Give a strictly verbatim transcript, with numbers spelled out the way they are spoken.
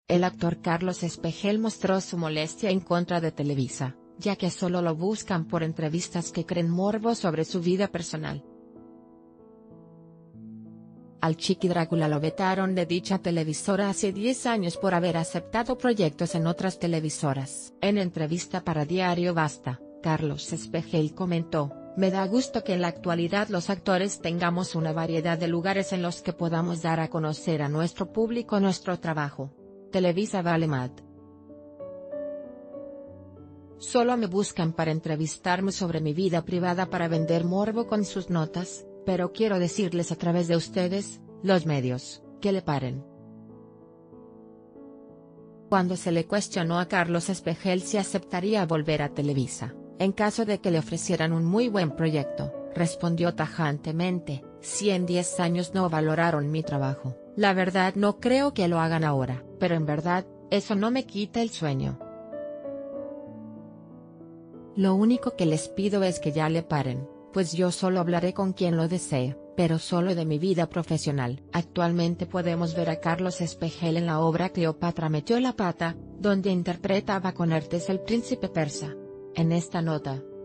El actor Carlos Espejel mostró su molestia en contra de Televisa, ya que solo lo buscan por entrevistas que creen morbo sobre su vida personal. Al Chiqui Drácula lo vetaron de dicha televisora hace diez años por haber aceptado proyectos en otras televisoras. En entrevista para Diario Basta, Carlos Espejel comentó: "Me da gusto que en la actualidad los actores tengamos una variedad de lugares en los que podamos dar a conocer a nuestro público nuestro trabajo. Televisa vale más. Solo me buscan para entrevistarme sobre mi vida privada para vender morbo con sus notas, pero quiero decirles a través de ustedes, los medios, que le paren". Cuando se le cuestionó a Carlos Espejel si aceptaría volver a Televisa, en caso de que le ofrecieran un muy buen proyecto, respondió tajantemente: "Si en diez años no valoraron mi trabajo, la verdad no creo que lo hagan ahora, pero en verdad, eso no me quita el sueño. Lo único que les pido es que ya le paren, pues yo solo hablaré con quien lo desee, pero solo de mi vida profesional". Actualmente podemos ver a Carlos Espejel en la obra Cleopatra metió la pata, donde interpretaba con Artes el príncipe persa. En esta nota,